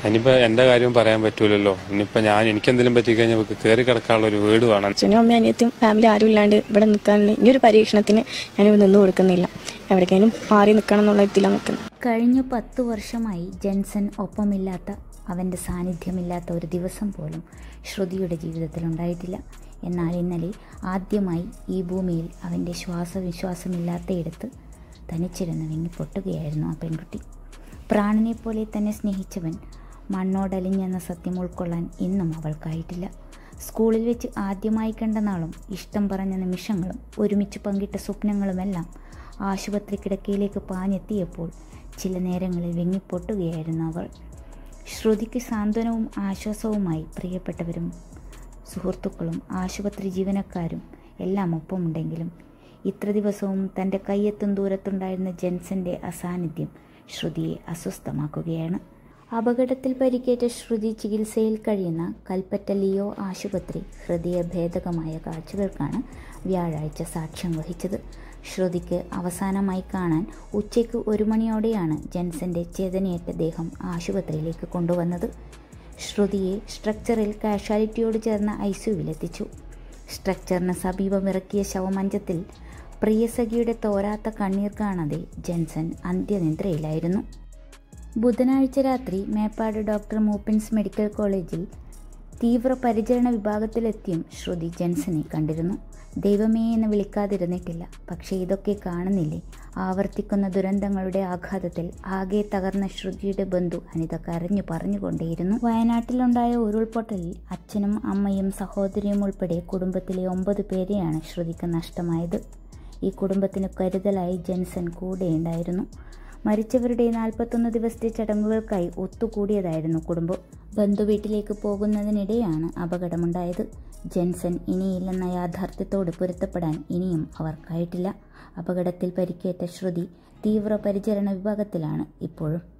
ഇനിയിപ്പോൾ എൻ്റെ കാര്യവും പറയാൻ പറ്റൂലല്ലോ. ഇനിയിപ്പോൾ എനിക്കെന്തെങ്കിലും പറ്റിക്കഴിഞ്ഞാൽ നമുക്ക് കയറി കിടക്കാനുള്ള ഒരു വീട് വേണം. അച്ഛനും അമ്മയും അനിയത്തും ഫാമിലി ആരും ഇല്ലാണ്ട് ഇവിടെ നിൽക്കാനുള്ള ഈ ഒരു പരീക്ഷണത്തിന് ഞാനിവിടെ നിന്ന് കൊടുക്കുന്നില്ല. എവിടേക്കെങ്കിലും മാറി നിൽക്കണം എന്നുള്ള ഇതിലാണ് നിൽക്കുന്നത്. കഴിഞ്ഞ 10 വർഷമായി ജെൻസൺ ഒപ്പമില്ലാത്ത, അവൻ്റെ സാന്നിധ്യമില്ലാത്ത ഒരു ദിവസം പോലും ശ്രുതിയുടെ ജീവിതത്തിലുണ്ടായിട്ടില്ല. എന്നാൽ ഇന്നലെ ആദ്യമായി ഈ ഭൂമിയിൽ അവൻ്റെ ശ്വാസവിശ്വാസമില്ലാത്തയിടത്ത് തനിച്ചിരുന്ന് വിങ്ങിപ്പൊട്ടുകയായിരുന്നു ആ പെൺകുട്ടി. പ്രാണനെപ്പോലെ തന്നെ സ്നേഹിച്ചവൻ മണ്ണോടലിഞ്ഞെന്ന സത്യം ഉൾക്കൊള്ളാൻ ഇന്നും അവൾക്കായിട്ടില്ല. സ്കൂളിൽ വെച്ച് ആദ്യമായി കണ്ട നാളും ഇഷ്ടം പറഞ്ഞ നിമിഷങ്ങളും ഒരുമിച്ച് പങ്കിട്ട സ്വപ്നങ്ങളുമെല്ലാം ആശുപത്രി കിടക്കയിലേക്ക് പാഞ്ഞെത്തിയപ്പോൾ ചില നേരങ്ങളിൽ വിങ്ങിപ്പൊട്ടുകയായിരുന്നു അവൾ. ശ്രുതിക്ക് സാന്ത്വനവും ആശ്വാസവുമായി പ്രിയപ്പെട്ടവരും സുഹൃത്തുക്കളും ആശുപത്രി ജീവനക്കാരും എല്ലാം ഒപ്പമുണ്ടെങ്കിലും ഇത്ര ദിവസവും തൻ്റെ കയ്യെത്തും ദൂരത്തുണ്ടായിരുന്ന ജെൻസന്റെ അസാന്നിധ്യം ശ്രുതിയെ അസ്വസ്ഥമാക്കുകയാണ്. അപകടത്തിൽ പരിക്കേറ്റ ശ്രുതി ചികിത്സയിൽ കഴിയുന്ന കൽപ്പറ്റ ലിയോ ആശുപത്രി ഹൃദയഭേദകമായ കാഴ്ചകൾക്കാണ് വ്യാഴാഴ്ച സാക്ഷ്യം വഹിച്ചത്. ശ്രുതിക്ക് അവസാനമായി കാണാൻ ഉച്ചയ്ക്ക് 1 മണിയോടെയാണ് ജെൻസന്റെ ചേതനയേറ്റ ദേഹം ആശുപത്രിയിലേക്ക് കൊണ്ടുവന്നത്. ശ്രുതിയെ സ്ട്രക്ചറിൽ കാഷ്വാലിറ്റിയോട് ചേർന്ന ICUവിലെത്തിച്ചു. സ്ട്രക്ചറിന് സമീപം ഇറക്കിയ ശവമഞ്ചത്തിൽ പ്രിയസഖിയുടെ തോരാത്ത കണ്ണീർ കാണാതെ ജെൻസൺ അന്ത്യനിദ്രയിലായിരുന്നു. ബുധനാഴ്ച രാത്രി മേപ്പാട് ഡോക്ടർ മൂപ്പിൻസ് മെഡിക്കൽ കോളേജിൽ തീവ്രപരിചരണ വിഭാഗത്തിലെത്തിയും ശ്രുതി ജെൻസനെ കണ്ടിരുന്നു. ദൈവമേ എന്ന് വിളിക്കാതിരുന്നിട്ടില്ല. പക്ഷേ ഇതൊക്കെ കാണുന്നില്ലേ? ആവർത്തിക്കുന്ന ദുരന്തങ്ങളുടെ ആഘാതത്തിൽ ആകെ തകർന്ന ശ്രുതിയുടെ ബന്ധു അനിത കരഞ്ഞു പറഞ്ഞുകൊണ്ടേയിരുന്നു. വയനാട്ടിലുണ്ടായ ഉരുൾപൊട്ടലിൽ അച്ഛനും അമ്മയും സഹോദരിയും ഉൾപ്പെടെ കുടുംബത്തിലെ 9 പേരെയാണ് ശ്രുതിക്ക് നഷ്ടമായത്. ഈ കുടുംബത്തിന് കരുതലായി ജെൻസൺ കൂടെയുണ്ടായിരുന്നു. മരിച്ചവരുടെ 41 ദിവസത്തെ ചടങ്ങുകൾക്കായി ഒത്തുകൂടിയതായിരുന്നു കുടുംബം. ബന്ധുവീട്ടിലേക്ക് പോകുന്നതിനിടെയാണ് അപകടമുണ്ടായത്. ജെൻസൺ ഇനിയില്ലെന്ന യാഥാർത്ഥ്യത്തോട് പൊരുത്തപ്പെടാൻ ഇനിയും അവർക്കായിട്ടില്ല. അപകടത്തിൽ പരിക്കേറ്റ ശ്രുതി തീവ്രപരിചരണ വിഭാഗത്തിലാണ് ഇപ്പോഴും.